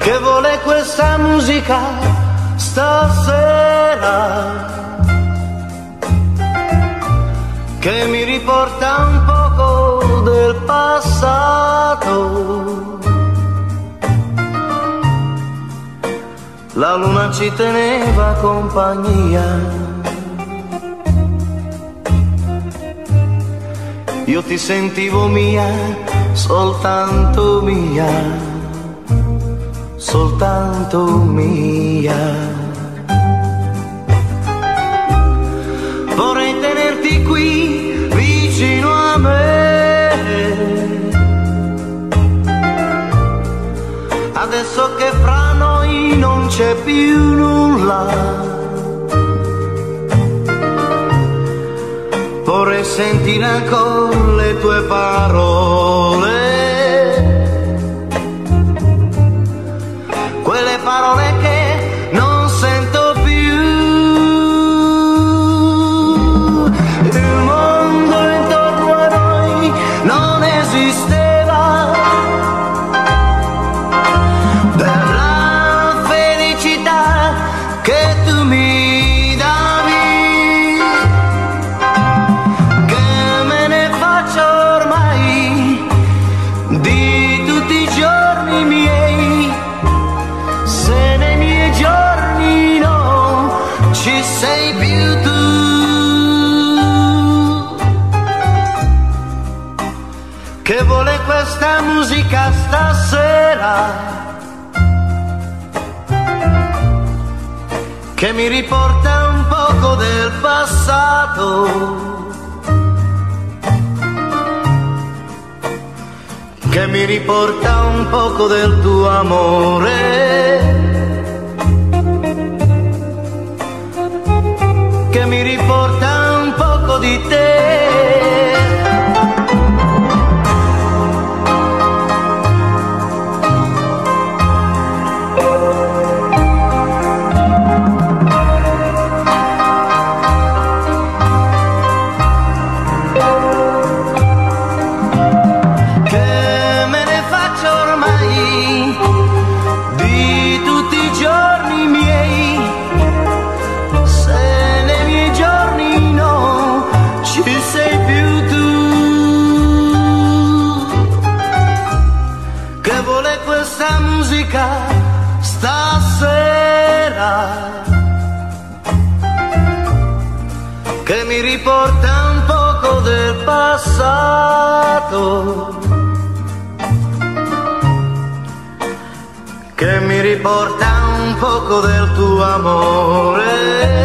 che vuole questa musica stasera, che mi riporta un poco del passato. La luna ci teneva compagnia, io ti sentivo mia, soltanto mia, soltanto mia. Vorrei tenerti qui vicino a me, adesso che fra noi non c'è più nulla. Vorrei sentire ancora le tue parole, quelle parole che non sento più. Il mondo intorno a noi non esisteva, della felicità che tu mi davi. Di tutti i giorni miei, se nei miei giorni no ci sei più tu, che vuole questa musica stasera, che mi riporta un poco del passato, che mi riporta un poco del tuo amore, che mi riporta un poco di te. Di tutti i giorni miei, se nei miei giorni no ci sei più tu, che vuole questa musica stasera, che mi riporta un poco del passato, che mi riporta un poco del tuo amore.